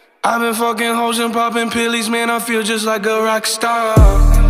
I've been fucking hoes and popping pillies, man, I feel just like a rock star.